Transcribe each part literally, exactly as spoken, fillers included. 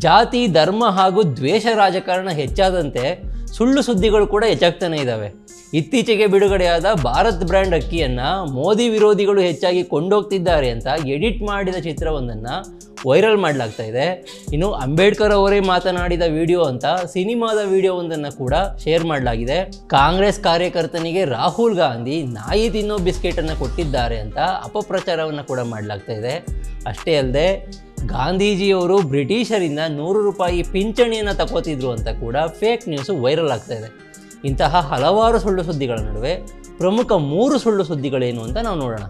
ಜಾತಿ ಧರ್ಮ ಹಾಗೂ ದ್ವೇಷ ರಾಜಕಾರಣ ಹೆಚ್ಚಾದಂತೆ ಸುಳ್ಳು ಸುದ್ದಿಗಳು ಕೂಡ ಹೆಚ್ಚಾಗ್ತಾನೆ ಇದ್ದಾವೆ. ಇತ್ತೀಚೆಗೆ ಬಿಡುಗಡೆಯಾದ ಭಾರತ್ ಬ್ರ್ಯಾಂಡ್ ಅಕ್ಕಿಯನ್ನು ಮೋದಿ ವಿರೋಧಿಗಳು ಹೆಚ್ಚಾಗಿ ಕೊಂಡೋಗ್ತಿದ್ದಾರೆ ಅಂತ ಎಡಿಟ್ ಮಾಡಿದ ಚಿತ್ರವೊಂದನ್ನು ವೈರಲ್ ಮಾಡಲಾಗ್ತಾ ಇದೆ. ಇನ್ನು ಅಂಬೇಡ್ಕರ್ ಅವರೇ ಮಾತನಾಡಿದ ವಿಡಿಯೋ ಅಂತ ಸಿನಿಮಾದ ವಿಡಿಯೋವೊಂದನ್ನು ಕೂಡ ಶೇರ್ ಮಾಡಲಾಗಿದೆ. ಕಾಂಗ್ರೆಸ್ ಕಾರ್ಯಕರ್ತನಿಗೆ ರಾಹುಲ್ ಗಾಂಧಿ ನಾಯಿ ತಿನ್ನೋ ಬಿಸ್ಕೆಟನ್ನು ಕೊಟ್ಟಿದ್ದಾರೆ ಅಂತ ಅಪಪ್ರಚಾರವನ್ನು ಕೂಡ ಮಾಡಲಾಗ್ತಾ ಇದೆ. ಅಷ್ಟೇ ಅಲ್ಲದೆ ಗಾಂಧೀಜಿಯವರು ಬ್ರಿಟಿಷರಿಂದ ನೂರು ರೂಪಾಯಿ ಪಿಂಚಣಿಯನ್ನು ತಗೋತಿದ್ರು ಅಂತ ಕೂಡ ಫೇಕ್ ನ್ಯೂಸು ವೈರಲ್ ಆಗ್ತಾ ಇದೆ. ಇಂತಹ ಹಲವಾರು ಸುಳ್ಳು ಸುದ್ದಿಗಳ ನಡುವೆ ಪ್ರಮುಖ ಮೂರು ಸುಳ್ಳು ಸುದ್ದಿಗಳೇನು ಅಂತ ನಾವು ನೋಡೋಣ.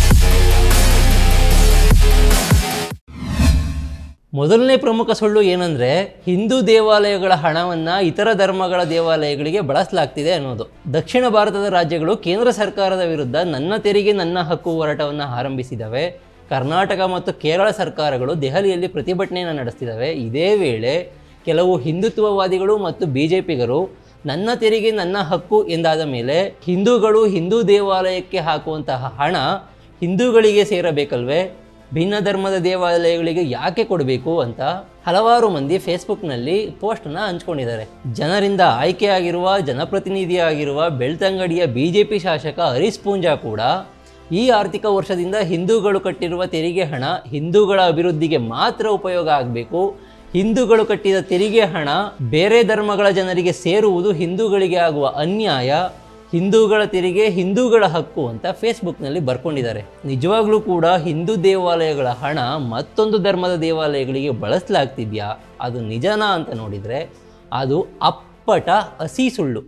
ಮೊದಲನೇ ಪ್ರಮುಖ ಸುಳ್ಳು ಏನಂದರೆ, ಹಿಂದೂ ದೇವಾಲಯಗಳ ಹಣವನ್ನು ಇತರ ಧರ್ಮಗಳ ದೇವಾಲಯಗಳಿಗೆ ಬಳಸಲಾಗ್ತಿದೆ ಅನ್ನೋದು. ದಕ್ಷಿಣ ಭಾರತದ ರಾಜ್ಯಗಳು ಕೇಂದ್ರ ಸರ್ಕಾರದ ವಿರುದ್ಧ ನನ್ನ ತೆರಿಗೆ ನನ್ನ ಹಕ್ಕು ಹೋರಾಟವನ್ನು ಆರಂಭಿಸಿದವೆ. ಕರ್ನಾಟಕ ಮತ್ತು ಕೇರಳ ಸರ್ಕಾರಗಳು ದೆಹಲಿಯಲ್ಲಿ ಪ್ರತಿಭಟನೆಯನ್ನು ನಡೆಸ್ತಿದ್ದಾವೆ. ಇದೇ ವೇಳೆ ಕೆಲವು ಹಿಂದುತ್ವವಾದಿಗಳು ಮತ್ತು ಬಿ ಜೆ ಪಿಗರು ನನ್ನ ತೆರಿಗೆ ನನ್ನ ಹಕ್ಕು ಎಂದಾದ ಮೇಲೆ ಹಿಂದೂಗಳು ಹಿಂದೂ ದೇವಾಲಯಕ್ಕೆ ಹಾಕುವಂತಹ ಹಣ ಹಿಂದೂಗಳಿಗೆ ಸೇರಬೇಕಲ್ವೇ, ಭಿನ್ನ ಧರ್ಮದ ದೇವಾಲಯಗಳಿಗೆ ಯಾಕೆ ಕೊಡಬೇಕು ಅಂತ ಹಲವಾರು ಮಂದಿ ಫೇಸ್ಬುಕ್ನಲ್ಲಿ ಪೋಸ್ಟನ್ನು ಹಂಚ್ಕೊಂಡಿದ್ದಾರೆ. ಜನರಿಂದ ಆಯ್ಕೆಯಾಗಿರುವ ಜನಪ್ರತಿನಿಧಿಯಾಗಿರುವ ಬೆಳ್ತಂಗಡಿಯ ಬಿ ಜೆ ಪಿ ಶಾಸಕ ಹರೀಶ್ ಪೂಂಜಾ ಕೂಡ ಈ ಆರ್ಥಿಕ ವರ್ಷದಿಂದ ಹಿಂದೂಗಳು ಕಟ್ಟಿರುವ ತೆರಿಗೆ ಹಣ ಹಿಂದೂಗಳ ಅಭಿವೃದ್ಧಿಗೆ ಮಾತ್ರ ಉಪಯೋಗ ಆಗಬೇಕು, ಹಿಂದೂಗಳು ಕಟ್ಟಿದ ತೆರಿಗೆ ಹಣ ಬೇರೆ ಧರ್ಮಗಳ ಜನರಿಗೆ ಸೇರುವುದು ಹಿಂದೂಗಳಿಗೆ ಆಗುವ ಅನ್ಯಾಯ, ಹಿಂದೂಗಳ ತೆರಿಗೆ ಹಿಂದೂಗಳ ಹಕ್ಕು ಅಂತ ಫೇಸ್ಬುಕ್ನಲ್ಲಿ ಬರ್ಕೊಂಡಿದ್ದಾರೆ. ನಿಜವಾಗ್ಲೂ ಕೂಡ ಹಿಂದೂ ದೇವಾಲಯಗಳ ಹಣ ಮತ್ತೊಂದು ಧರ್ಮದ ದೇವಾಲಯಗಳಿಗೆ ಬಳಸಲಾಗ್ತಿದೆಯಾ, ಅದು ನಿಜನಾ ಅಂತ ನೋಡಿದರೆ ಅದು ಅಪ್ಪಟ ಹಸಿ ಸುಳ್ಳು.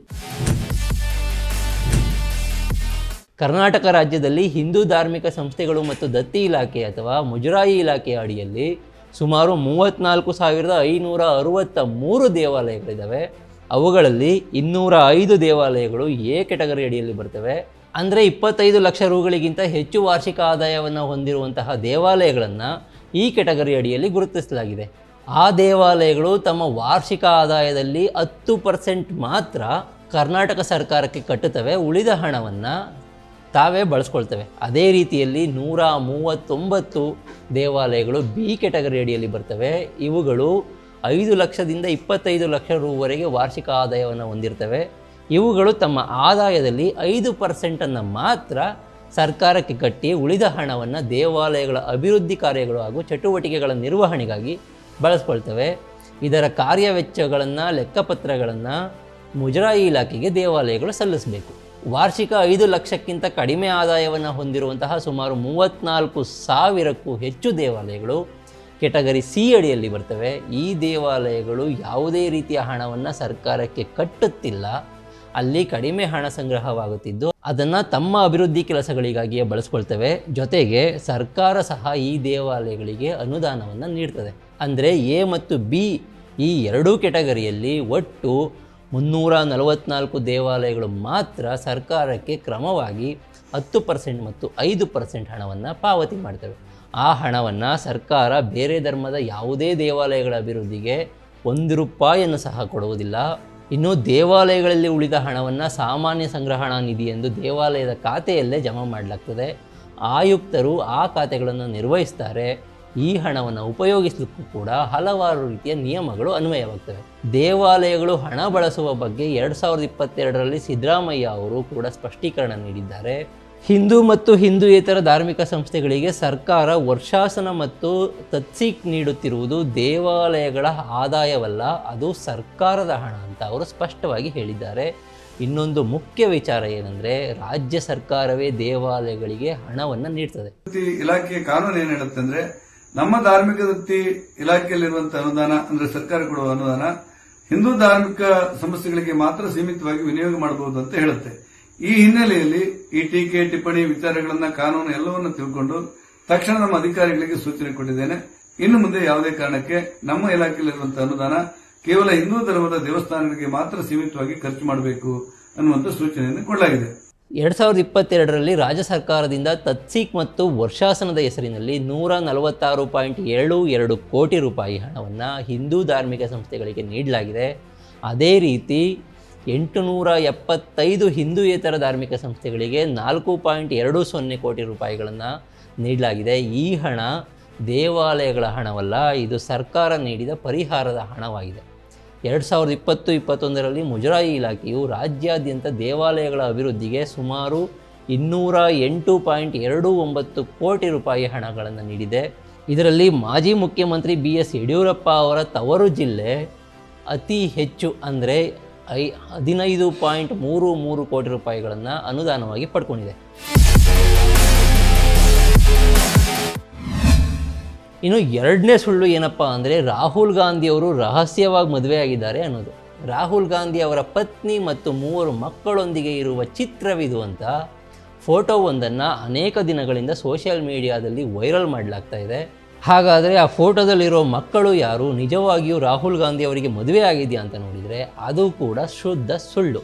ಕರ್ನಾಟಕ ರಾಜ್ಯದಲ್ಲಿ ಹಿಂದೂ ಧಾರ್ಮಿಕ ಸಂಸ್ಥೆಗಳು ಮತ್ತು ದತ್ತಿ ಇಲಾಖೆ ಅಥವಾ ಮುಜರಾಯಿ ಇಲಾಖೆಯ ಅಡಿಯಲ್ಲಿ ಸುಮಾರು ಮೂವತ್ತ್ನಾಲ್ಕು ಸಾವಿರದ ಐನೂರ ಅರುವತ್ತ ಮೂರು ದೇವಾಲಯಗಳಿದ್ದಾವೆ. ಅವುಗಳಲ್ಲಿ ಇನ್ನೂರ ಐದು ದೇವಾಲಯಗಳು ಎ ಕೆಟಗರಿ ಅಡಿಯಲ್ಲಿ ಬರ್ತವೆ. ಅಂದರೆ ಇಪ್ಪತ್ತೈದು ಲಕ್ಷ ರುಗಳಿಗಿಂತ ಹೆಚ್ಚು ವಾರ್ಷಿಕ ಆದಾಯವನ್ನು ಹೊಂದಿರುವಂತಹ ದೇವಾಲಯಗಳನ್ನು ಈ ಕೆಟಗರಿ ಅಡಿಯಲ್ಲಿ ಗುರುತಿಸಲಾಗಿದೆ. ಆ ದೇವಾಲಯಗಳು ತಮ್ಮ ವಾರ್ಷಿಕ ಆದಾಯದಲ್ಲಿ ಹತ್ತು ಪರ್ಸೆಂಟ್ ಮಾತ್ರ ಕರ್ನಾಟಕ ಸರ್ಕಾರಕ್ಕೆ ಕಟ್ಟುತ್ತವೆ, ಉಳಿದ ಹಣವನ್ನು ತಾವೇ ಬಳಸ್ಕೊಳ್ತವೆ. ಅದೇ ರೀತಿಯಲ್ಲಿ ನೂರ ಮೂವತ್ತೊಂಬತ್ತು ದೇವಾಲಯಗಳು ಬಿ ಕೆಟಗರಿ ಅಡಿಯಲ್ಲಿ ಬರ್ತವೆ. ಇವುಗಳು ಐದು ಲಕ್ಷದಿಂದ ಇಪ್ಪತ್ತೈದು ಲಕ್ಷ ರುವರೆಗೆ ವಾರ್ಷಿಕ ಆದಾಯವನ್ನು ಹೊಂದಿರ್ತವೆ. ಇವುಗಳು ತಮ್ಮ ಆದಾಯದಲ್ಲಿ ಐದು ಪರ್ಸೆಂಟನ್ನು ಮಾತ್ರ ಸರ್ಕಾರಕ್ಕೆ ಕಟ್ಟಿ ಉಳಿದ ಹಣವನ್ನು ದೇವಾಲಯಗಳ ಅಭಿವೃದ್ಧಿ ಕಾರ್ಯಗಳು ಹಾಗೂ ಚಟುವಟಿಕೆಗಳ ನಿರ್ವಹಣೆಗಾಗಿ ಬಳಸ್ಕೊಳ್ತವೆ. ಇದರ ಕಾರ್ಯವೆಚ್ಚಗಳನ್ನು ಲೆಕ್ಕಪತ್ರಗಳನ್ನು ಮುಜರಾಯಿ ಇಲಾಖೆಗೆ ದೇವಾಲಯಗಳು ಸಲ್ಲಿಸಬೇಕು. ವಾರ್ಷಿಕ ಐದು ಲಕ್ಷಕ್ಕಿಂತ ಕಡಿಮೆ ಆದಾಯವನ್ನು ಹೊಂದಿರುವಂತಹ ಸುಮಾರು ಮೂವತ್ತ್ನಾಲ್ಕು ಸಾವಿರಕ್ಕೂ ಹೆಚ್ಚು ದೇವಾಲಯಗಳು ಕೆಟಗರಿ ಸಿ ಅಡಿಯಲ್ಲಿ ಬರ್ತವೆ. ಈ ದೇವಾಲಯಗಳು ಯಾವುದೇ ರೀತಿಯ ಹಣವನ್ನು ಸರ್ಕಾರಕ್ಕೆ ಕಟ್ಟುತ್ತಿಲ್ಲ, ಅಲ್ಲಿ ಕಡಿಮೆ ಹಣ ಸಂಗ್ರಹವಾಗುತ್ತಿದ್ದು ಅದನ್ನು ತಮ್ಮ ಅಭಿವೃದ್ಧಿ ಕೆಲಸಗಳಿಗಾಗಿಯೇ ಬಳಸ್ಕೊಳ್ತವೆ. ಜೊತೆಗೆ ಸರ್ಕಾರ ಸಹ ಈ ದೇವಾಲಯಗಳಿಗೆ ಅನುದಾನವನ್ನು ನೀಡ್ತದೆ. ಅಂದರೆ ಎ ಮತ್ತು ಬಿ ಈ ಎರಡೂ ಕೆಟಗರಿಯಲ್ಲಿ ಒಟ್ಟು ಮುನ್ನೂರ ನಲವತ್ತ್ನಾಲ್ಕು ದೇವಾಲಯಗಳು ಮಾತ್ರ ಸರ್ಕಾರಕ್ಕೆ ಕ್ರಮವಾಗಿ ಹತ್ತು ಪರ್ಸೆಂಟ್ ಮತ್ತು ಐದು ಪರ್ಸೆಂಟ್ ಹಣವನ್ನು ಪಾವತಿ ಮಾಡ್ತವೆ. ಆ ಹಣವನ್ನು ಸರ್ಕಾರ ಬೇರೆ ಧರ್ಮದ ಯಾವುದೇ ದೇವಾಲಯಗಳ ಅಭಿವೃದ್ಧಿಗೆ ಒಂದು ರೂಪಾಯಿಯನ್ನು ಸಹ ಕೊಡುವುದಿಲ್ಲ. ಇನ್ನು ದೇವಾಲಯಗಳಲ್ಲಿ ಉಳಿದ ಹಣವನ್ನು ಸಾಮಾನ್ಯ ಸಂಗ್ರಹಣಾ ನಿಧಿ ಎಂದು ದೇವಾಲಯದ ಖಾತೆಯಲ್ಲೇ ಜಮಾ ಮಾಡಲಾಗ್ತದೆ. ಆಯುಕ್ತರು ಆ ಖಾತೆಗಳನ್ನು ನಿರ್ವಹಿಸ್ತಾರೆ. ಈ ಹಣವನ್ನು ಉಪಯೋಗಿಸಲಿಕ್ಕೂ ಕೂಡ ಹಲವಾರು ರೀತಿಯ ನಿಯಮಗಳು ಅನ್ವಯವಾಗ್ತವೆ. ದೇವಾಲಯಗಳು ಹಣ ಬಳಸುವ ಬಗ್ಗೆ ಎರಡು ಸಾವಿರದ ಇಪ್ಪತ್ತೆರಡರಲ್ಲಿ ಸಿದ್ದರಾಮಯ್ಯ ಅವರು ಕೂಡ ಸ್ಪಷ್ಟೀಕರಣ ನೀಡಿದ್ದಾರೆ. ಹಿಂದೂ ಮತ್ತು ಹಿಂದೂಯೇತರ ಧಾರ್ಮಿಕ ಸಂಸ್ಥೆಗಳಿಗೆ ಸರ್ಕಾರ ವರ್ಷಾಸನ ಮತ್ತು ತತ್ಸೀಕ್ ನೀಡುತ್ತಿರುವುದು ದೇವಾಲಯಗಳ ಆದಾಯವಲ್ಲ, ಅದು ಸರ್ಕಾರದ ಹಣ ಅಂತ ಅವರು ಸ್ಪಷ್ಟವಾಗಿ ಹೇಳಿದ್ದಾರೆ. ಇನ್ನೊಂದು ಮುಖ್ಯ ವಿಚಾರ ಏನಂದ್ರೆ, ರಾಜ್ಯ ಸರ್ಕಾರವೇ ದೇವಾಲಯಗಳಿಗೆ ಹಣವನ್ನು ನೀಡ್ತದೆ. ಇಲಾಖೆಯ ಕಾನೂನು ಏನು ಹೇಳುತ್ತೆ ಅಂದ್ರೆ, ನಮ್ಮ ಧಾರ್ಮಿಕ ದತ್ತಿ ಇಲಾಖೆಯಲ್ಲಿರುವಂತಹ ಅನುದಾನ ಅಂದ್ರೆ ಸರ್ಕಾರ ಕೊಡುವ ಅನುದಾನ ಹಿಂದೂ ಧಾರ್ಮಿಕ ಸಂಸ್ಥೆಗಳಿಗೆ ಮಾತ್ರ ಸೀಮಿತವಾಗಿ ವಿನಿಯೋಗ ಮಾಡಬಹುದು ಅಂತ ಹೇಳುತ್ತೆ. ಈ ಹಿನ್ನೆಲೆಯಲ್ಲಿ ಈ ಟೀಕೆ ಟಿಪ್ಪಣಿ ವಿಚಾರಗಳನ್ನ ಕಾನೂನು ಎಲ್ಲವನ್ನೂ ತಿಳ್ಕೊಂಡು ತಕ್ಷಣ ನಮ್ಮ ಅಧಿಕಾರಿಗಳಿಗೆ ಸೂಚನೆ ಕೊಟ್ಟಿದ್ದೇನೆ. ಇನ್ನು ಮುಂದೆ ಯಾವುದೇ ಕಾರಣಕ್ಕೆ ನಮ್ಮ ಇಲಾಖೆಯಲ್ಲಿರುವಂತಹ ಅನುದಾನ ಕೇವಲ ಹಿಂದೂ ಧರ್ಮದ ದೇವಸ್ಥಾನಗಳಿಗೆ ಮಾತ್ರ ಸೀಮಿತವಾಗಿ ಖರ್ಚು ಮಾಡಬೇಕು ಅನ್ನುವಂಥ ಸೂಚನೆಯನ್ನು ಕೊಡಲಾಗಿದೆ. ಎರಡು ಸಾವಿರದ ಇಪ್ಪತ್ತೆರಡರಲ್ಲಿ ರಾಜ್ಯ ಸರ್ಕಾರದಿಂದ ತತ್ಸೀಕ್ ಮತ್ತು ವರ್ಷಾಸನದ ಹೆಸರಿನಲ್ಲಿ ನೂರ ನಲವತ್ತಾರು ಪಾಯಿಂಟ್ ಏಳು ಎರಡು ಕೋಟಿ ರೂಪಾಯಿ ಹಣವನ್ನು ಹಿಂದೂ ಧಾರ್ಮಿಕ ಸಂಸ್ಥೆಗಳಿಗೆ ನೀಡಲಾಗಿದೆ. ಅದೇ ರೀತಿ ಎಂಟುನೂರ ಎಪ್ಪತ್ತೈದು ಹಿಂದೂಯೇತರ ಧಾರ್ಮಿಕ ಸಂಸ್ಥೆಗಳಿಗೆ ನಾಲ್ಕು ಪಾಯಿಂಟ್ ಎರಡು ಸೊನ್ನೆ ಕೋಟಿ ರೂಪಾಯಿಗಳನ್ನು ನೀಡಲಾಗಿದೆ. ಈ ಹಣ ದೇವಾಲಯಗಳ ಹಣವಲ್ಲ, ಇದು ಸರ್ಕಾರ ನೀಡಿದ ಪರಿಹಾರದ ಹಣವಾಗಿದೆ. ಎರಡು ಸಾವಿರದ ಇಪ್ಪತ್ತು ಇಪ್ಪತ್ತೊಂದರಲ್ಲಿ ಮುಜರಾಯಿ ಇಲಾಖೆಯು ರಾಜ್ಯಾದ್ಯಂತ ದೇವಾಲಯಗಳ ಅಭಿವೃದ್ಧಿಗೆ ಸುಮಾರು ಇನ್ನೂರ ಎಂಟು ಪಾಯಿಂಟ್ ಎರಡು ಒಂಬತ್ತು ಕೋಟಿ ರೂಪಾಯಿ ಹಣಗಳನ್ನು ನೀಡಿದೆ. ಇದರಲ್ಲಿ ಮಾಜಿ ಮುಖ್ಯಮಂತ್ರಿ ಬಿ ಎಸ್ ಯಡಿಯೂರಪ್ಪ ಅವರ ತವರು ಜಿಲ್ಲೆ ಅತಿ ಹೆಚ್ಚು ಅಂದರೆ ಐ ಹದಿನೈದು ಪಾಯಿಂಟ್ ಮೂರು ಮೂರು ಕೋಟಿ ರೂಪಾಯಿಗಳನ್ನು ಅನುದಾನವಾಗಿ ಪಡ್ಕೊಂಡಿದೆ. ಇನ್ನು ಎರಡನೇ ಸುಳ್ಳು ಏನಪ್ಪ ಅಂದರೆ ರಾಹುಲ್ ಗಾಂಧಿಯವರು ರಹಸ್ಯವಾಗಿ ಮದುವೆಯಾಗಿದ್ದಾರೆ ಅನ್ನೋದು. ರಾಹುಲ್ ಗಾಂಧಿ ಅವರ ಪತ್ನಿ ಮತ್ತು ಮೂವರು ಮಕ್ಕಳೊಂದಿಗೆ ಇರುವ ಚಿತ್ರವಿದು ಅಂತ ಫೋಟೋವೊಂದನ್ನು ಅನೇಕ ದಿನಗಳಿಂದ ಸೋಷಿಯಲ್ ಮೀಡಿಯಾದಲ್ಲಿ ವೈರಲ್ ಮಾಡಲಾಗ್ತಾ ಇದೆ. ಹಾಗಾದರೆ ಆ ಫೋಟೋದಲ್ಲಿರೋ ಮಕ್ಕಳು ಯಾರು? ನಿಜವಾಗಿಯೂ ರಾಹುಲ್ ಗಾಂಧಿ ಅವರಿಗೆ ಮದುವೆ ಆಗಿದೆಯಾ ಅಂತ ನೋಡಿದರೆ ಅದು ಕೂಡ ಶುದ್ಧ ಸುಳ್ಳು.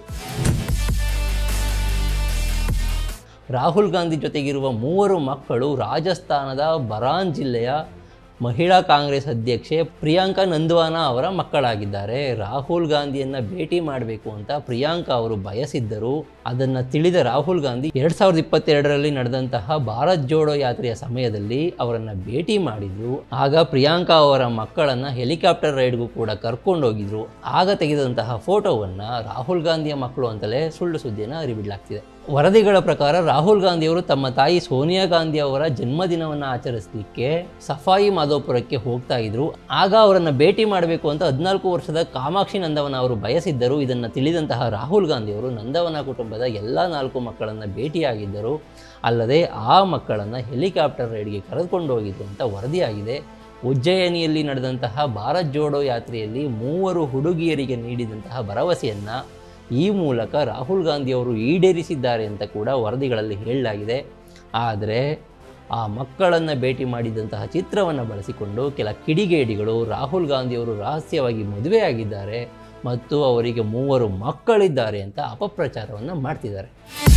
ರಾಹುಲ್ ಗಾಂಧಿ ಜೊತೆಗಿರುವ ಮೂವರು ಮಕ್ಕಳು ರಾಜಸ್ಥಾನದ ಬರಾನ್ ಜಿಲ್ಲೆಯ ಮಹಿಳಾ ಕಾಂಗ್ರೆಸ್ ಅಧ್ಯಕ್ಷೆ ಪ್ರಿಯಾಂಕಾ ನಂದ್ವಾನಾ ಅವರ ಮಕ್ಕಳಾಗಿದ್ದಾರೆ. ರಾಹುಲ್ ಗಾಂಧಿಯನ್ನು ಭೇಟಿ ಮಾಡಬೇಕು ಅಂತ ಪ್ರಿಯಾಂಕಾ ಅವರು ಬಯಸಿದ್ದರು. ಅದನ್ನು ತಿಳಿದ ರಾಹುಲ್ ಗಾಂಧಿ ಎರಡು ಸಾವಿರದ ಇಪ್ಪತ್ತೆರಡರಲ್ಲಿ ನಡೆದಂತಹ ಭಾರತ್ ಜೋಡೋ ಯಾತ್ರೆಯ ಸಮಯದಲ್ಲಿ ಅವರನ್ನು ಭೇಟಿ ಮಾಡಿದರು. ಆಗ ಪ್ರಿಯಾಂಕಾ ಅವರ ಮಕ್ಕಳನ್ನು ಹೆಲಿಕಾಪ್ಟರ್ ರೈಡ್ಗೂ ಕೂಡ ಕರ್ಕೊಂಡೋಗಿದ್ರು. ಆಗ ತೆಗೆದಂತಹ ಫೋಟೋವನ್ನು ರಾಹುಲ್ ಗಾಂಧಿಯ ಮಕ್ಕಳು ಅಂತಲೇ ಸುಳ್ಳು ಸುದ್ದಿಯನ್ನು ಹರಿಬಿಡಲಾಗ್ತಿದೆ. ವರದಿಗಳ ಪ್ರಕಾರ ರಾಹುಲ್ ಗಾಂಧಿಯವರು ತಮ್ಮ ತಾಯಿ ಸೋನಿಯಾ ಗಾಂಧಿ ಅವರ ಜನ್ಮದಿನವನ್ನು ಆಚರಿಸಲಿಕ್ಕೆ ಸಫಾಯಿ ಮಾಧೋಪುರಕ್ಕೆ ಹೋಗ್ತಾ ಇದ್ರು. ಆಗ ಅವರನ್ನು ಭೇಟಿ ಮಾಡಬೇಕು ಅಂತ ಹದಿನಾಲ್ಕು ವರ್ಷದ ಕಾಮಾಕ್ಷಿ ನಂದವನ ಅವರು ಬಯಸಿದ್ದರು. ಇದನ್ನು ತಿಳಿದಂತಹ ರಾಹುಲ್ ಗಾಂಧಿಯವರು ನಂದವನ ಕುಟುಂಬದ ಎಲ್ಲ ನಾಲ್ಕು ಮಕ್ಕಳನ್ನು ಭೇಟಿಯಾಗಿದ್ದರು. ಅಲ್ಲದೆ ಆ ಮಕ್ಕಳನ್ನು ಹೆಲಿಕಾಪ್ಟರ್ ರೈಡ್ಗೆ ಕರೆದುಕೊಂಡು ಹೋಗಿದ್ರು ಅಂತ ವರದಿಯಾಗಿದೆ. ಉಜ್ಜಯಿನಿಯಲ್ಲಿ ನಡೆದಂತಹ ಭಾರತ್ ಜೋಡೋ ಯಾತ್ರೆಯಲ್ಲಿ ಮೂವರು ಹುಡುಗಿಯರಿಗೆ ನೀಡಿದಂತಹ ಭರವಸೆಯನ್ನು ಈ ಮೂಲಕ ರಾಹುಲ್ ಗಾಂಧಿಯವರು ಈಡೇರಿಸಿದ್ದಾರೆ ಅಂತ ಕೂಡ ವರದಿಗಳಲ್ಲಿ ಹೇಳಲಾಗಿದೆ. ಆದರೆ ಆ ಮಕ್ಕಳನ್ನು ಭೇಟಿ ಮಾಡಿದಂತಹ ಚಿತ್ರವನ್ನು ಬಳಸಿಕೊಂಡು ಕೆಲ ಕಿಡಿಗೇಡಿಗಳು ರಾಹುಲ್ ಗಾಂಧಿಯವರು ರಹಸ್ಯವಾಗಿ ಮದುವೆಯಾಗಿದ್ದಾರೆ ಮತ್ತು ಅವರಿಗೆ ಮೂವರು ಮಕ್ಕಳಿದ್ದಾರೆ ಅಂತ ಅಪಪ್ರಚಾರವನ್ನು ಮಾಡ್ತಿದ್ದಾರೆ.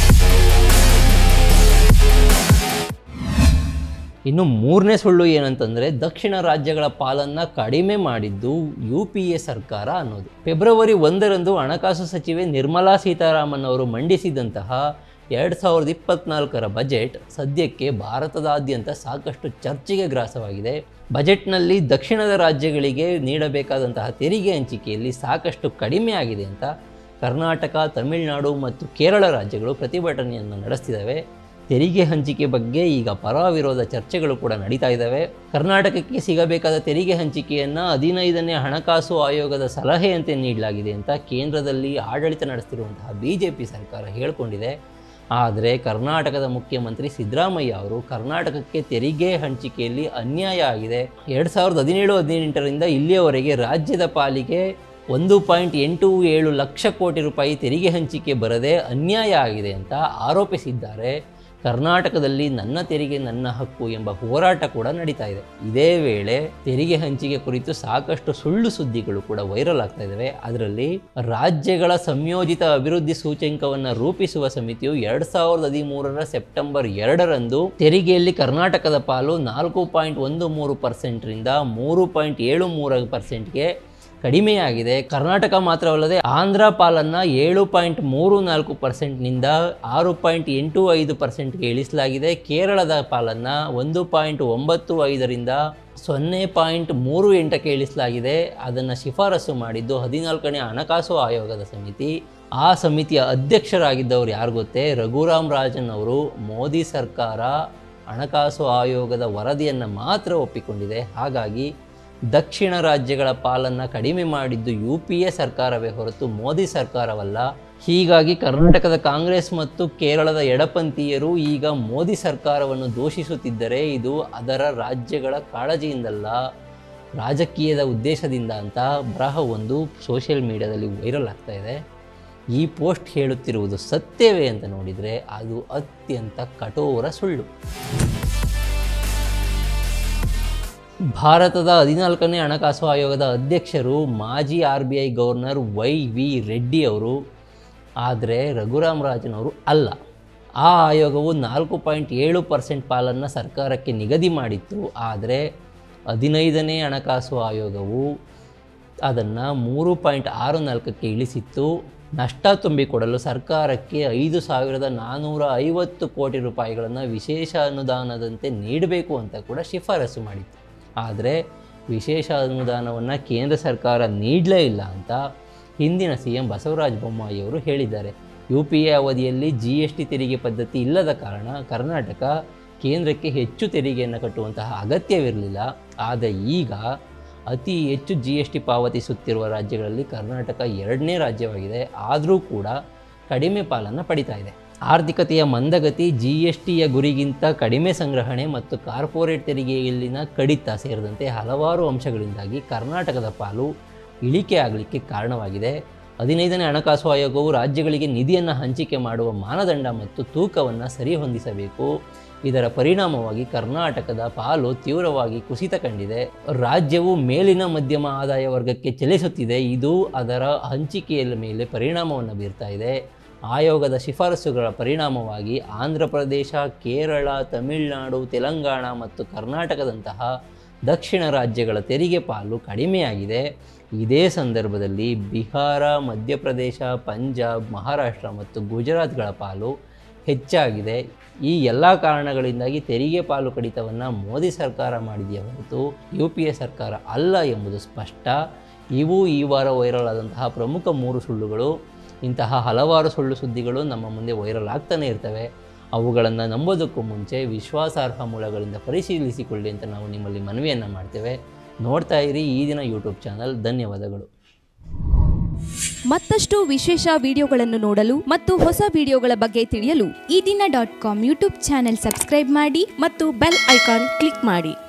ಇನ್ನು ಮೂರನೇ ಸುಳ್ಳು ಏನಂತಂದರೆ ದಕ್ಷಿಣ ರಾಜ್ಯಗಳ ಪಾಲನ್ನು ಕಡಿಮೆ ಮಾಡಿದ್ದು ಯು ಪಿ ಎ ಸರ್ಕಾರ ಅನ್ನೋದು. ಫೆಬ್ರವರಿ ಒಂದರಂದು ಹಣಕಾಸು ಸಚಿವೆ ನಿರ್ಮಲಾ ಸೀತಾರಾಮನ್ ಅವರು ಮಂಡಿಸಿದಂತಹ ಎರಡು ಸಾವಿರದ ಇಪ್ಪತ್ತ್ನಾಲ್ಕರ ಬಜೆಟ್ ಸದ್ಯಕ್ಕೆ ಭಾರತದಾದ್ಯಂತ ಸಾಕಷ್ಟು ಚರ್ಚೆಗೆ ಗ್ರಾಸವಾಗಿದೆ. ಬಜೆಟ್ನಲ್ಲಿ ದಕ್ಷಿಣದ ರಾಜ್ಯಗಳಿಗೆ ನೀಡಬೇಕಾದಂತಹ ತೆರಿಗೆ ಹಂಚಿಕೆಯಲ್ಲಿ ಸಾಕಷ್ಟು ಕಡಿಮೆ ಆಗಿದೆ ಅಂತ ಕರ್ನಾಟಕ, ತಮಿಳುನಾಡು ಮತ್ತು ಕೇರಳ ರಾಜ್ಯಗಳು ಪ್ರತಿಭಟನೆಯನ್ನು ನಡೆಸ್ತಿದ್ದಾವೆ. ತೆರಿಗೆ ಹಂಚಿಕೆ ಬಗ್ಗೆ ಈಗ ಪರ ವಿರೋಧ ಚರ್ಚೆಗಳು ಕೂಡ ನಡೀತಾ ಇದ್ದಾವೆ. ಕರ್ನಾಟಕಕ್ಕೆ ಸಿಗಬೇಕಾದ ತೆರಿಗೆ ಹಂಚಿಕೆಯನ್ನು ಹದಿನೈದನೇ ಹಣಕಾಸು ಆಯೋಗದ ಸಲಹೆಯಂತೆ ನೀಡಲಾಗಿದೆ ಅಂತ ಕೇಂದ್ರದಲ್ಲಿ ಆಡಳಿತ ನಡೆಸ್ತಿರುವಂತಹ ಬಿ ಜೆ ಪಿ ಸರ್ಕಾರ ಹೇಳಿಕೊಂಡಿದೆ. ಆದರೆ ಕರ್ನಾಟಕದ ಮುಖ್ಯಮಂತ್ರಿ ಸಿದ್ದರಾಮಯ್ಯ ಅವರು ಕರ್ನಾಟಕಕ್ಕೆ ತೆರಿಗೆ ಹಂಚಿಕೆಯಲ್ಲಿ ಅನ್ಯಾಯ ಆಗಿದೆ, ಎರಡು ಸಾವಿರದ ಹದಿನೇಳು ಹದಿನೆಂಟರಿಂದ ಇಲ್ಲಿಯವರೆಗೆ ರಾಜ್ಯದ ಪಾಲಿಗೆ ಒಂದು ಪಾಯಿಂಟ್ ಎಂಟು ಏಳು ಲಕ್ಷ ಕೋಟಿ ರೂಪಾಯಿ ತೆರಿಗೆ ಹಂಚಿಕೆ ಬರದೆ ಅನ್ಯಾಯ ಆಗಿದೆ ಅಂತ ಆರೋಪಿಸಿದ್ದಾರೆ. ಕರ್ನಾಟಕದಲ್ಲಿ ನನ್ನ ತೆರಿಗೆ ನನ್ನ ಹಕ್ಕು ಎಂಬ ಹೋರಾಟ ಕೂಡ ನಡೀತಾ ಇದೆ. ಇದೇ ವೇಳೆ ತೆರಿಗೆ ಹಂಚಿಕೆ ಕುರಿತು ಸಾಕಷ್ಟು ಸುಳ್ಳು ಸುದ್ದಿಗಳು ಕೂಡ ವೈರಲ್ ಆಗ್ತಾ ಇದ್ದಾವೆ. ಅದರಲ್ಲಿ ರಾಜ್ಯಗಳ ಸಂಯೋಜಿತ ಅಭಿವೃದ್ಧಿ ಸೂಚ್ಯಂಕವನ್ನು ರೂಪಿಸುವ ಸಮಿತಿಯು ಎರಡ್ ಸಾವಿರದ ಹದಿಮೂರರ ಸೆಪ್ಟೆಂಬರ್ ಎರಡರಂದು ತೆರಿಗೆಯಲ್ಲಿ ಕರ್ನಾಟಕದ ಪಾಲು ನಾಲ್ಕು ಪಾಯಿಂಟ್ ಒಂದು ಮೂರು ಪರ್ಸೆಂಟ್ರಿಂದ ಮೂರು ಪಾಯಿಂಟ್ ಏಳು ಮೂರು ಪರ್ಸೆಂಟ್ಗೆ ಕಡಿಮೆಯಾಗಿದೆ. ಕರ್ನಾಟಕ ಮಾತ್ರವಲ್ಲದೆ ಆಂಧ್ರ ಪಾಲನ್ನು ಏಳು ಪಾಯಿಂಟ್ ಮೂರು ನಾಲ್ಕು ಪರ್ಸೆಂಟ್ನಿಂದ ಆರು ಪಾಯಿಂಟ್ ಎಂಟು ಐದು ಪರ್ಸೆಂಟ್ಗೆ ಇಳಿಸಲಾಗಿದೆ. ಕೇರಳದ ಪಾಲನ್ನು ಒಂದು ಪಾಯಿಂಟ್ ಒಂಬತ್ತು ಐದರಿಂದ ಸೊನ್ನೆ ಪಾಯಿಂಟ್ ಮೂರು ಎಂಟಕ್ಕೆ ಇಳಿಸಲಾಗಿದೆ. ಅದನ್ನು ಶಿಫಾರಸು ಮಾಡಿದ್ದು ಹದಿನಾಲ್ಕನೇ ಹಣಕಾಸು ಆಯೋಗದ ಸಮಿತಿ. ಆ ಸಮಿತಿಯ ಅಧ್ಯಕ್ಷರಾಗಿದ್ದವರು ಯಾರು ಗೊತ್ತೇ? ರಘುರಾಮ್ ರಾಜನ್ ಅವರು. ಮೋದಿ ಸರ್ಕಾರ ಹಣಕಾಸು ಆಯೋಗದ ವರದಿಯನ್ನು ಮಾತ್ರ ಒಪ್ಪಿಕೊಂಡಿದೆ. ಹಾಗಾಗಿ ದಕ್ಷಿಣ ರಾಜ್ಯಗಳ ಪಾಲನ್ನು ಕಡಿಮೆ ಮಾಡಿದ್ದು ಯು ಪಿ ಎ ಸರ್ಕಾರವೇ ಹೊರತು ಮೋದಿ ಸರ್ಕಾರವಲ್ಲ. ಹೀಗಾಗಿ ಕರ್ನಾಟಕದ ಕಾಂಗ್ರೆಸ್ ಮತ್ತು ಕೇರಳದ ಎಡಪಂಥೀಯರು ಈಗ ಮೋದಿ ಸರ್ಕಾರವನ್ನು ದೂಷಿಸುತ್ತಿದ್ದರೆ ಇದು ಅದರ ರಾಜ್ಯಗಳ ಕಾಳಜಿಯಿಂದಲ್ಲ, ರಾಜಕೀಯದ ಉದ್ದೇಶದಿಂದ ಅಂತ ಬರಹವೊಂದು ಸೋಷಿಯಲ್ ಮೀಡಿಯಾದಲ್ಲಿ ವೈರಲ್ ಆಗ್ತಾ ಇದೆ. ಈ ಪೋಸ್ಟ್ ಹೇಳುತ್ತಿರುವುದು ಸತ್ಯವೇ ಅಂತ ನೋಡಿದರೆ ಅದು ಅತ್ಯಂತ ಕಠೋರ ಸುಳ್ಳು. ಭಾರತದ ಹದಿನಾಲ್ಕನೇ ಹಣಕಾಸು ಆಯೋಗದ ಅಧ್ಯಕ್ಷರು ಮಾಜಿ R B I governor Y V Reddy ಅವರು. ಆದರೆ ರಘುರಾಮ್ ರಾಜನ್ ಅವರು ಅಲ್ಲ. ಆ ಆಯೋಗವು ನಾಲ್ಕು ಪಾಯಿಂಟ್ ಏಳು ಪರ್ಸೆಂಟ್ ಪಾಲನ್ನು ಸರ್ಕಾರಕ್ಕೆ ನಿಗದಿ ಮಾಡಿತ್ತು. ಆದರೆ ಹದಿನೈದನೇ ಹಣಕಾಸು ಆಯೋಗವು ಅದನ್ನು ಮೂರು ಪಾಯಿಂಟ್ ಆರು ನಾಲ್ಕಕ್ಕೆ ಇಳಿಸಿತ್ತು. ನಷ್ಟ ತುಂಬಿಕೊಡಲು ಸರ್ಕಾರಕ್ಕೆ ಐದು ಸಾವಿರದ ನಾನ್ನೂರ ಐವತ್ತು ಕೋಟಿ ರೂಪಾಯಿಗಳನ್ನು ವಿಶೇಷ ಅನುದಾನದಂತೆ ನೀಡಬೇಕು ಅಂತ ಕೂಡ ಶಿಫಾರಸು ಮಾಡಿತ್ತು. ಆದರೆ ವಿಶೇಷ ಅನುದಾನವನ್ನು ಕೇಂದ್ರ ಸರ್ಕಾರ ನೀಡಲೇ ಇಲ್ಲ ಅಂತ ಹಿಂದಿನ ಸಿ ಎಂ ಬಸವರಾಜ ಬೊಮ್ಮಾಯಿಯವರು ಹೇಳಿದ್ದಾರೆ. ಯು ಪಿ ಎ ಅವಧಿಯಲ್ಲಿ ಜಿ ಎಸ್ ಟಿ ತೆರಿಗೆ ಪದ್ಧತಿ ಇಲ್ಲದ ಕಾರಣ ಕರ್ನಾಟಕ ಕೇಂದ್ರಕ್ಕೆ ಹೆಚ್ಚು ತೆರಿಗೆಯನ್ನು ಕಟ್ಟುವಂತಹ ಅಗತ್ಯವಿರಲಿಲ್ಲ. ಆದರೆ ಈಗ ಅತಿ ಹೆಚ್ಚು ಜಿ ಎಸ್ ಟಿ ಪಾವತಿಸುತ್ತಿರುವ ರಾಜ್ಯಗಳಲ್ಲಿ ಕರ್ನಾಟಕ ಎರಡನೇ ರಾಜ್ಯವಾಗಿದೆ. ಆದರೂ ಕೂಡ ಕಡಿಮೆ ಪಾಲನ್ನು ಪಡಿತಾ ಇದೆ. ಆರ್ಥಿಕತೆಯ ಮಂದಗತಿ, ಜಿ ಎಸ್ ಟಿಯ ಗುರಿಗಿಂತ ಕಡಿಮೆ ಸಂಗ್ರಹಣೆ ಮತ್ತು ಕಾರ್ಪೊರೇಟ್ ತೆರಿಗೆಯಲ್ಲಿನ ಕಡಿತ ಸೇರಿದಂತೆ ಹಲವಾರು ಅಂಶಗಳಿಂದಾಗಿ ಕರ್ನಾಟಕದ ಪಾಲು ಇಳಿಕೆ ಆಗಲಿಕ್ಕೆ ಕಾರಣವಾಗಿದೆ. ಹದಿನೈದನೇ ಹಣಕಾಸು ಆಯೋಗವು ರಾಜ್ಯಗಳಿಗೆ ನಿಧಿಯನ್ನು ಹಂಚಿಕೆ ಮಾಡುವ ಮಾನದಂಡ ಮತ್ತು ತೂಕವನ್ನು ಸರಿಹೊಂದಿಸಬೇಕು. ಇದರ ಪರಿಣಾಮವಾಗಿ ಕರ್ನಾಟಕದ ಪಾಲು ತೀವ್ರವಾಗಿ ಕುಸಿತ ಕಂಡಿದೆ. ರಾಜ್ಯವು ಮೇಲಿನ ಮಧ್ಯಮ ಆದಾಯ ವರ್ಗಕ್ಕೆ ಚಲಿಸುತ್ತಿದೆ. ಇದು ಅದರ ಹಂಚಿಕೆಯ ಮೇಲೆ ಪರಿಣಾಮವನ್ನು ಬೀರ್ತಾ ಇದೆ. ಆಯೋಗದ ಶಿಫಾರಸುಗಳ ಪರಿಣಾಮವಾಗಿ ಆಂಧ್ರ ಪ್ರದೇಶ, ಕೇರಳ, ತಮಿಳುನಾಡು, ತೆಲಂಗಾಣ ಮತ್ತು ಕರ್ನಾಟಕದಂತಹ ದಕ್ಷಿಣ ರಾಜ್ಯಗಳ ತೆರಿಗೆ ಪಾಲು ಕಡಿಮೆಯಾಗಿದೆ. ಇದೇ ಸಂದರ್ಭದಲ್ಲಿ ಬಿಹಾರ, ಮಧ್ಯಪ್ರದೇಶ, ಪಂಜಾಬ್, ಮಹಾರಾಷ್ಟ್ರ ಮತ್ತು ಗುಜರಾತ್ಗಳ ಪಾಲು ಹೆಚ್ಚಾಗಿದೆ. ಈ ಎಲ್ಲ ಕಾರಣಗಳಿಂದಾಗಿ ತೆರಿಗೆ ಪಾಲು ಕಡಿತವನ್ನು ಮೋದಿ ಸರ್ಕಾರ ಮಾಡಿದೆಯೇ ಹೊರತು ಯು ಪಿ ಎ ಸರ್ಕಾರ ಅಲ್ಲ ಎಂಬುದು ಸ್ಪಷ್ಟ. ಇವು ಈ ವಾರ ವೈರಲ್ ಆದಂತಹ ಪ್ರಮುಖ ಮೂರು ಸುಳ್ಳುಗಳು. ಇಂತಹ ಹಲವಾರು ಸುಳ್ಳು ಸುದ್ದಿಗಳು ನಮ್ಮ ಮುಂದೆ ವೈರಲ್ ಆಗ್ತಾನೆ ಇರ್ತವೆ. ಅವುಗಳನ್ನು ನಂಬೋದಕ್ಕೂ ಮುಂಚೆ ವಿಶ್ವಾಸಾರ್ಹ ಮೂಲಗಳಿಂದ ಪರಿಶೀಲಿಸಿಕೊಳ್ಳಿ ಅಂತ ನಾವು ನಿಮ್ಮಲ್ಲಿ ಮನವಿಯನ್ನು ಮಾಡ್ತೇವೆ. ನೋಡ್ತಾ ಇರಿ ಈ ದಿನ ಯೂಟ್ಯೂಬ್ ಚಾನಲ್. ಧನ್ಯವಾದಗಳು. ಮತ್ತಷ್ಟು ವಿಶೇಷ ವಿಡಿಯೋಗಳನ್ನು ನೋಡಲು ಮತ್ತು ಹೊಸ ವಿಡಿಯೋಗಳ ಬಗ್ಗೆ ತಿಳಿಯಲು Ee Dina dot com YouTube channel subscribe ಮಾಡಿ ಮತ್ತು ಬೆಲ್ ಐಕಾನ್ ಕ್ಲಿಕ್ ಮಾಡಿ.